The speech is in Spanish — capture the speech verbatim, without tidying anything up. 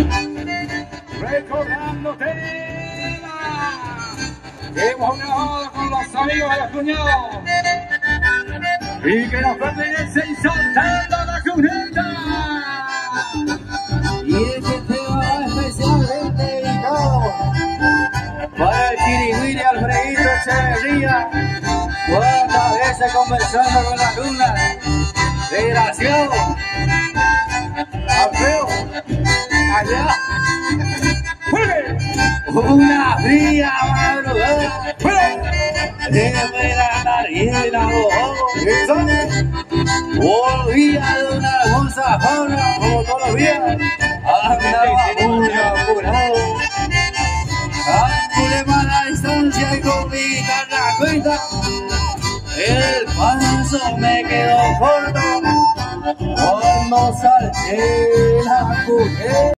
recordándote que hemos grabado con los amigos de los cuñados y que nos pertenece y saltando la cuneta. Y este tema va especialmente dedicado para el Chiriguiri Alfredito Echeverría. Cuántas veces conversando con la luna, desgraciado, Alfredo, allá, una fría madrugada, de la nariz la volvía de una hermosa fauna, como todos los días, andaba muy apurado, calculé mala distancia y con mi carga cuenta, el paso me quedó corto, cuando salté la cujeta.